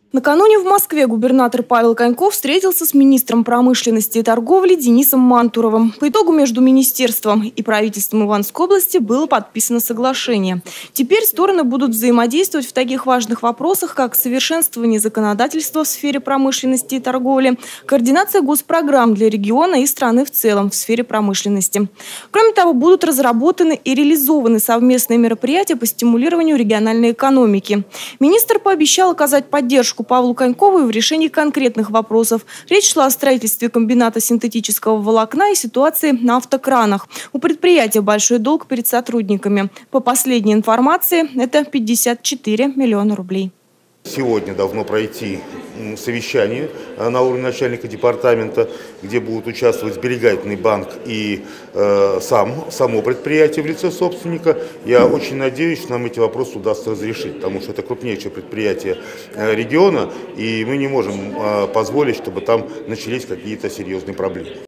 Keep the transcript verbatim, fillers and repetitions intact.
Накануне в Москве губернатор Павел Коньков встретился с министром промышленности и торговли Денисом Мантуровым. По итогу между министерством и правительством Ивановской области было подписано соглашение. Теперь стороны будут взаимодействовать в таких важных вопросах, как совершенствование законодательства в сфере промышленности и торговли, координация госпрограмм для региона и страны в целом в сфере промышленности. Кроме того, будут разработаны и реализованы совместные мероприятия по стимулированию региональной экономики. Министр пообещал оказать поддержку Павлу Конькову в решении конкретных вопросов. Речь шла о строительстве комбината синтетического волокна и ситуации на автокранах. У предприятия большой долг перед сотрудниками. По последней информации, это пятьдесят четыре миллиона рублей. Сегодня должно пройти совещание на уровне начальника департамента, где будут участвовать сберегательный банк и э, сам, само предприятие в лице собственника. Я очень надеюсь, что нам эти вопросы удастся разрешить, потому что это крупнейшее предприятие э, региона, и мы не можем э, позволить, чтобы там начались какие-то серьезные проблемы.